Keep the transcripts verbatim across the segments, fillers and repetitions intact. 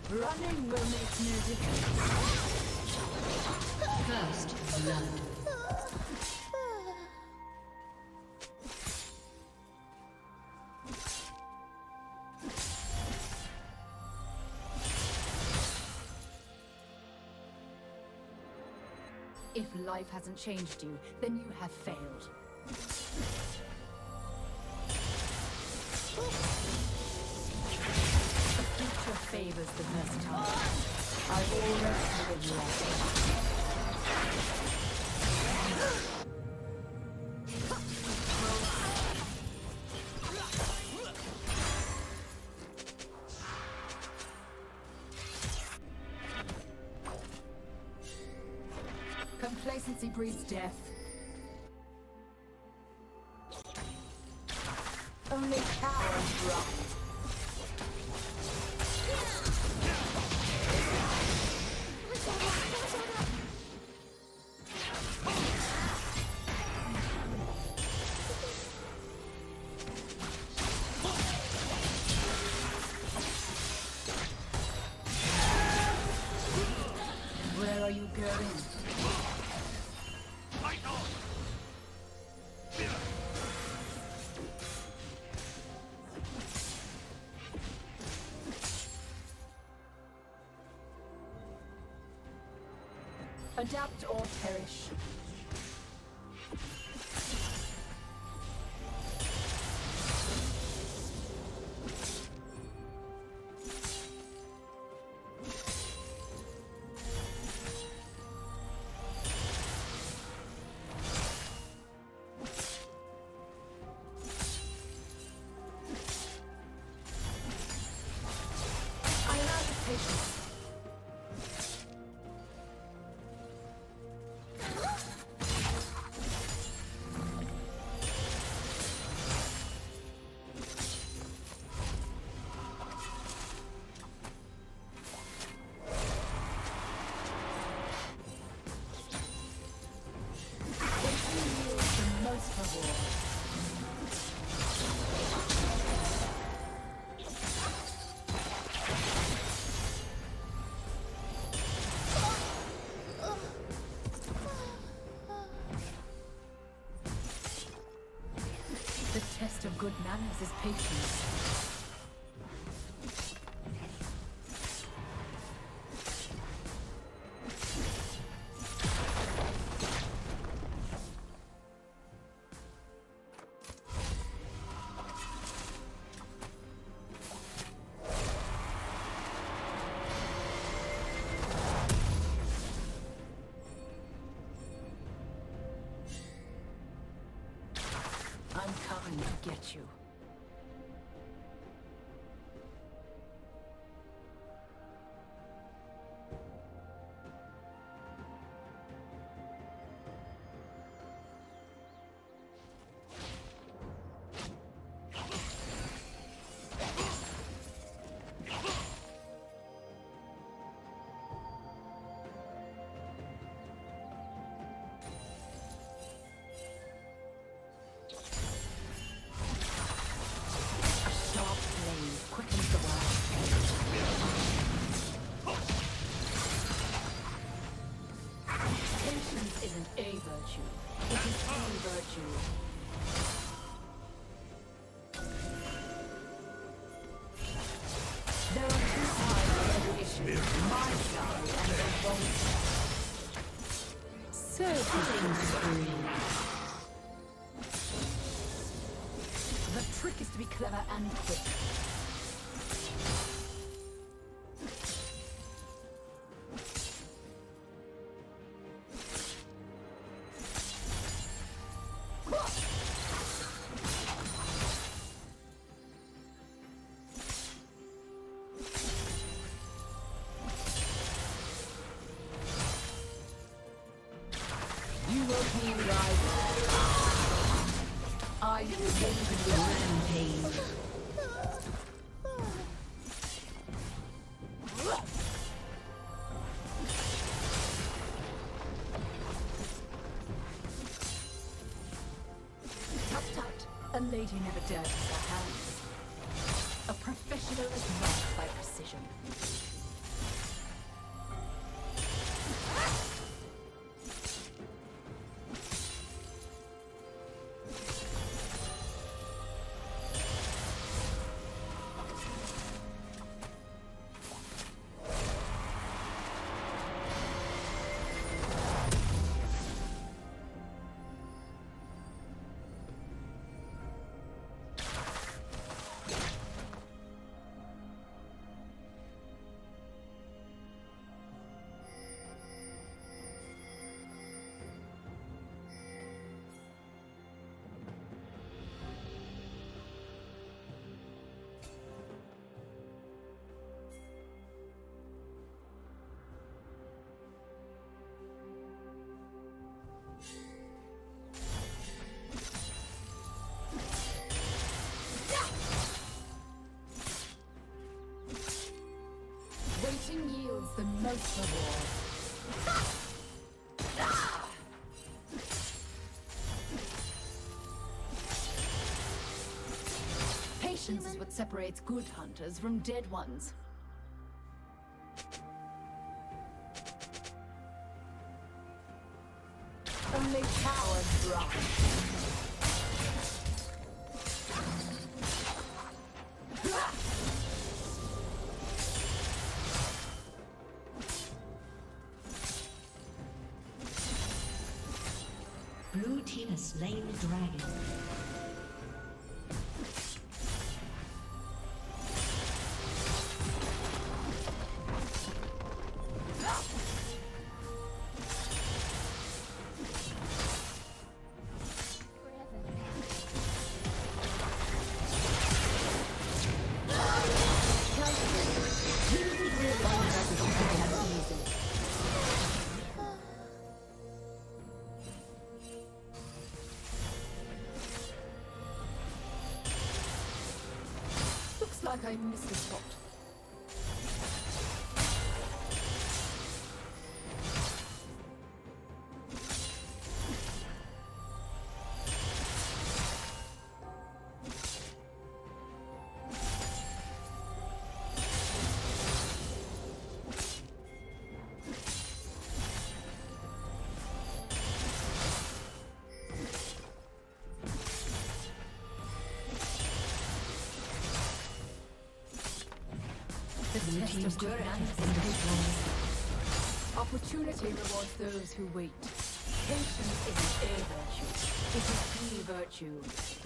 Running will make no difference. First blood. If life hasn't changed you, then you have failed. The future favors the versatile. I've already given you Complacency breeds death. Only cowards run. Where are you going? Adapt or perish. I have patience. The test of good manners is patience. I'm coming to get you. A virtue. It is a virtue. There are two sides of every issue. My side and the wrong side. Circling spree. The trick is to be clever and quick. You will be right. I escaped the rampage. Tut tut. A lady never dirties her hands. A professional is marked by precision. Choice reward. Patience is what separates good hunters from dead ones. Only cowards run. Blue team has slain the dragon. Like I missed a spot. Blue team's turret has been destroyed. Opportunity rewards those who wait. Patience isn't a virtue, it is the virtue.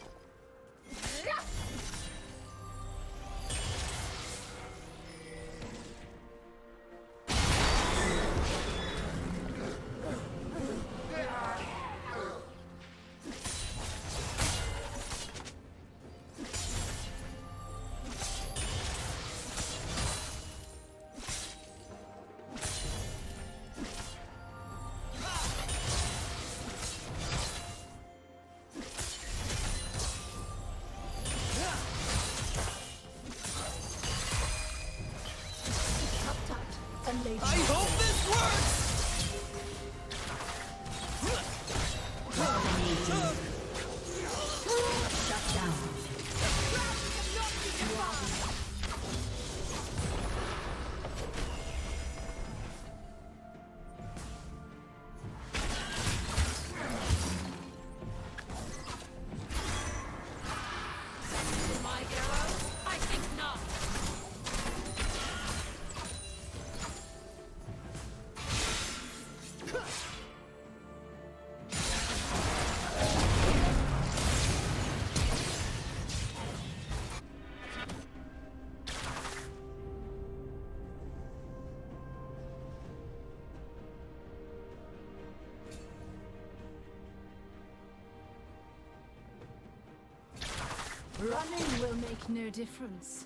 I hope this works! Shut down. My arrow? I think not. Running will make no difference.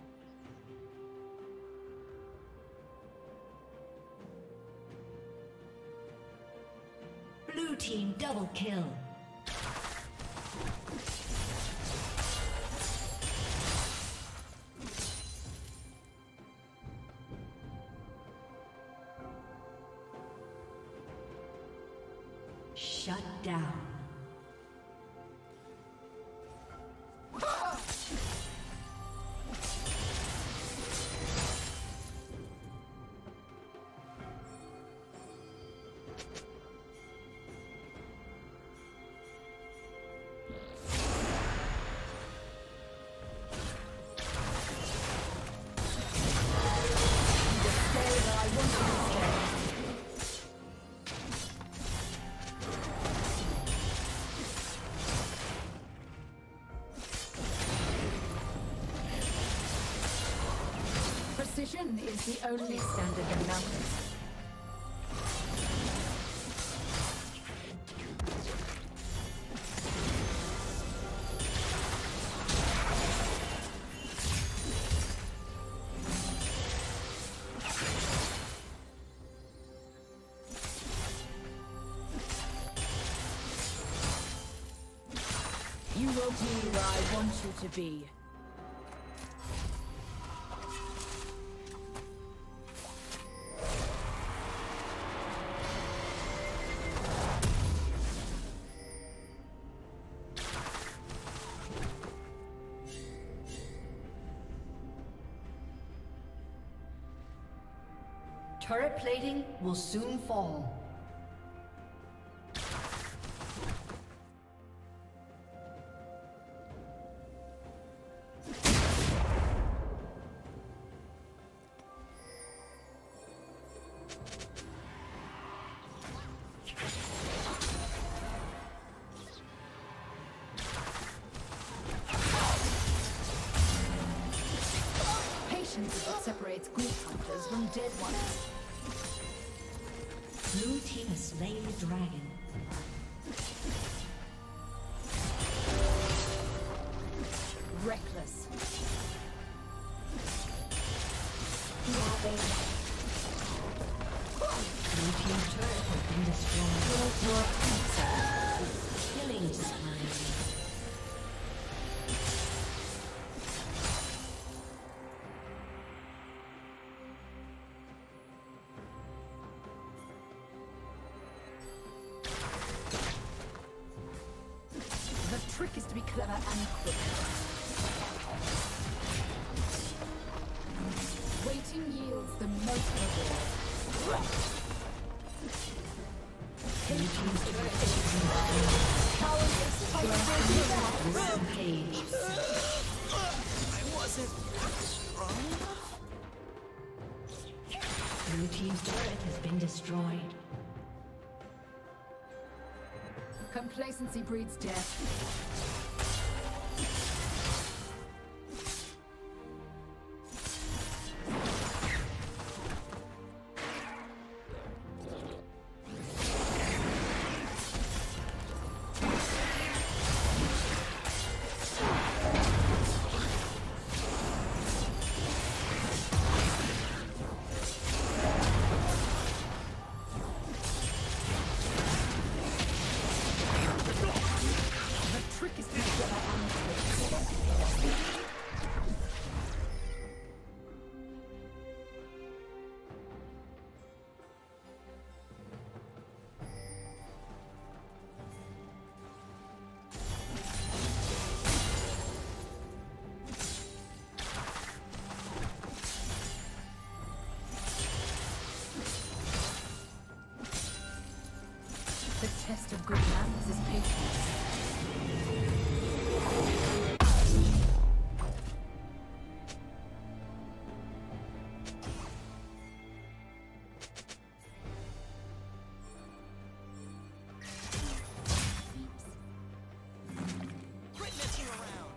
Blue team double kill. Shut down. Precision is the only standard in mountains. You will be where I want you to be. Turret plating will soon fall. Patience is what separates group hunters from dead ones. Blue team has slain the dragon. Reckless. Blue team's turret has been destroyed. Killing spree. The trick is to be clever and quick. Waiting yields the most reward. Blue team's turret has been destroyed. I wasn't strong enough? Blue team's turret has been destroyed. Complacency breeds death. The test of good manners is patience. Quit messing around.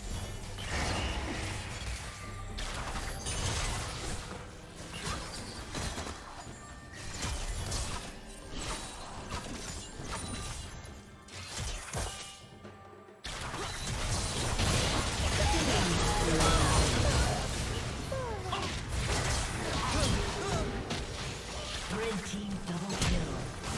Red team double kill.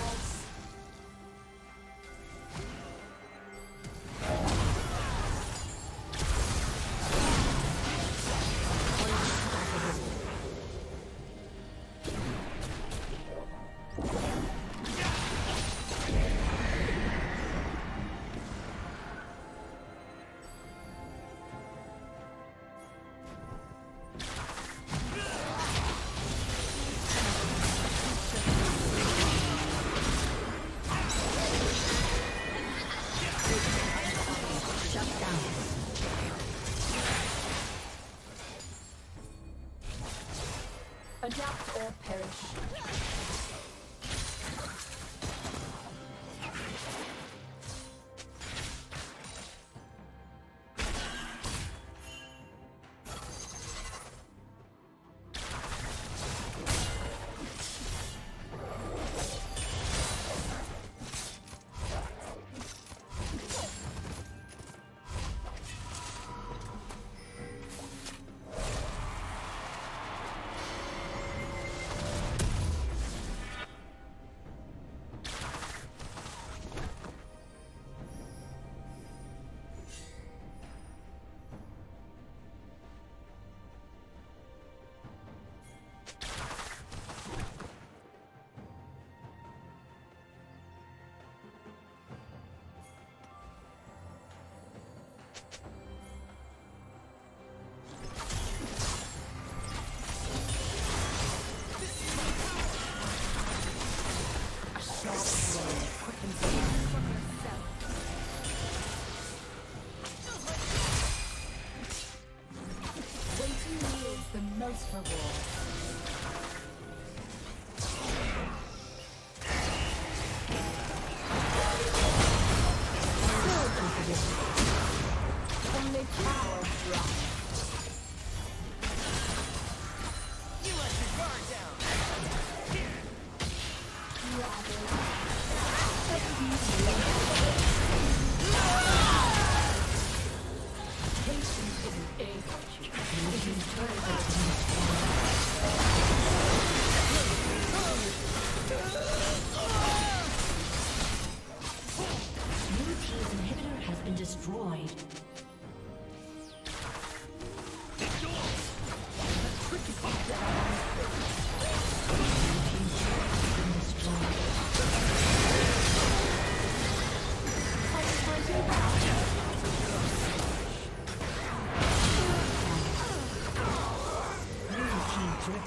Adapt or perish.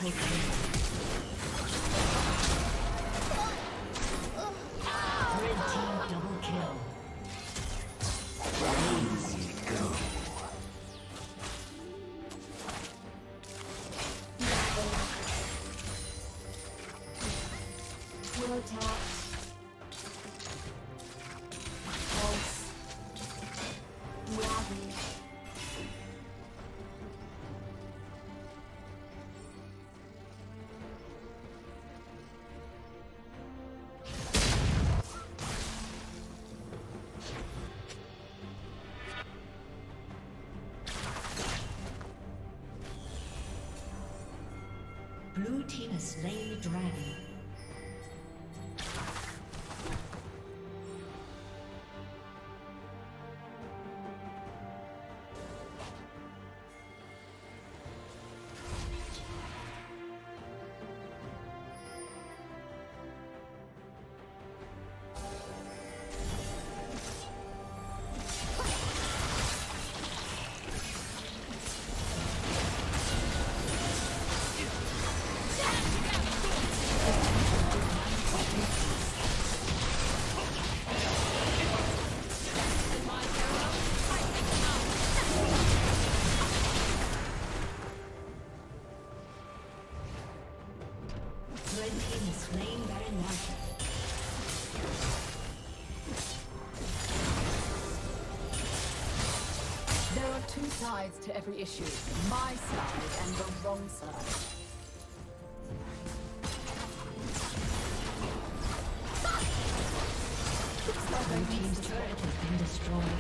Triple kill. Red team double kill. Easy go. Will attack. Pulse. Ravi. Blue team has slain the dragon. Two sides to every issue. My side and the wrong side. Blue team's turret has been destroyed.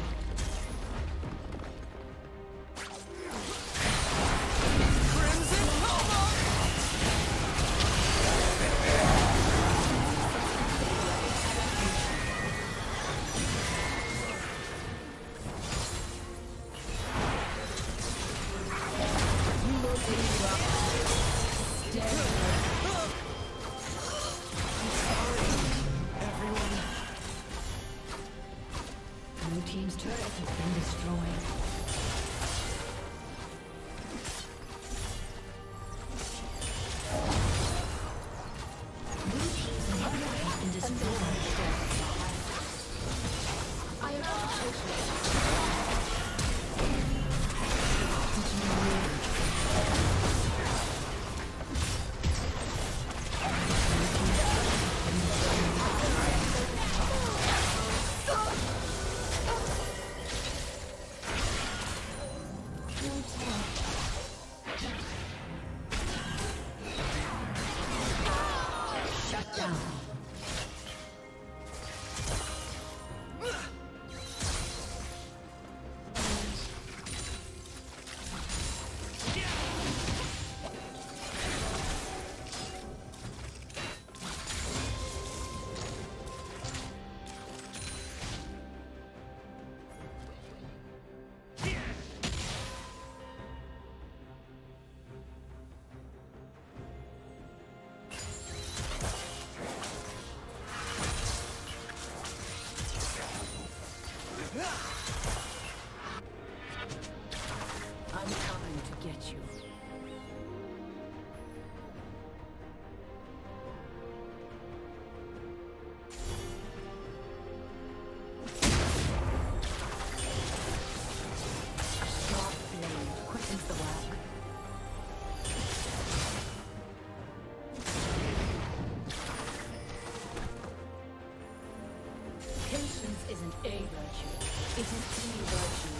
Isn't a virtue, it is the virtue.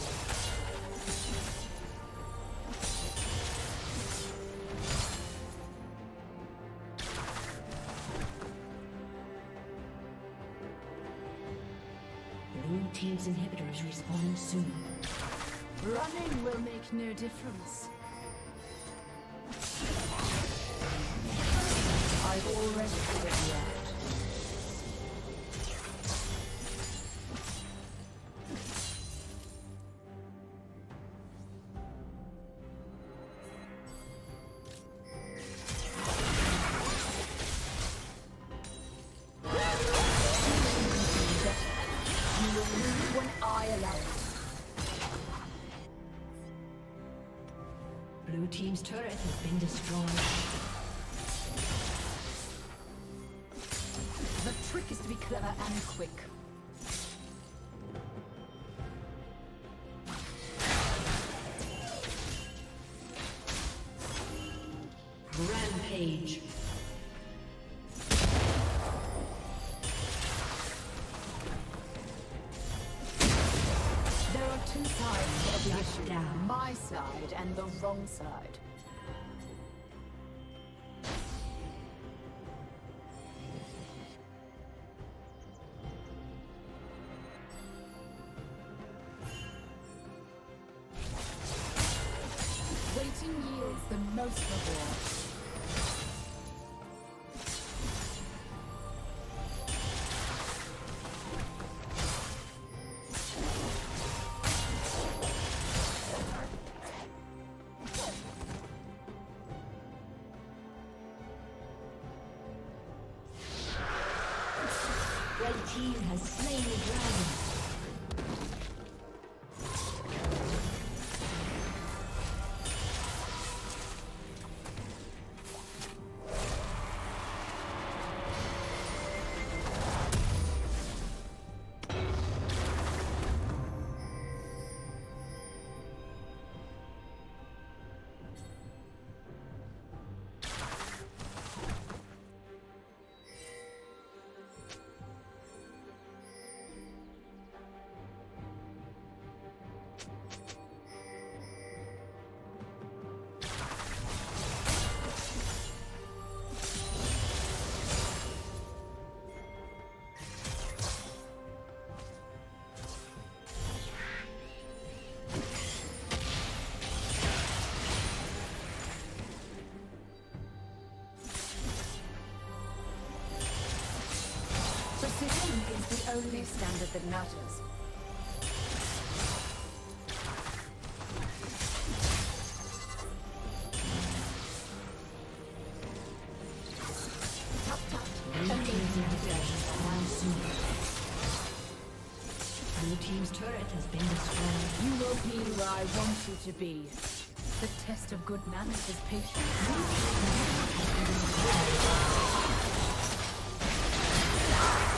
Blue team's inhibitor is respawning soon. Running will make no difference. I've already figured you out. Blue team's turret has been destroyed. clever and quick. Rampage. There are two sides of the Shut issue. down. My side and the wrong side. Waiting yields the most reward. Red team has slain the dragon. Precision is the only standard that matters. Top top. Amazing defense now soon. Blue team's turret has been destroyed. You will be where I want you to be. The test of good manners is patience.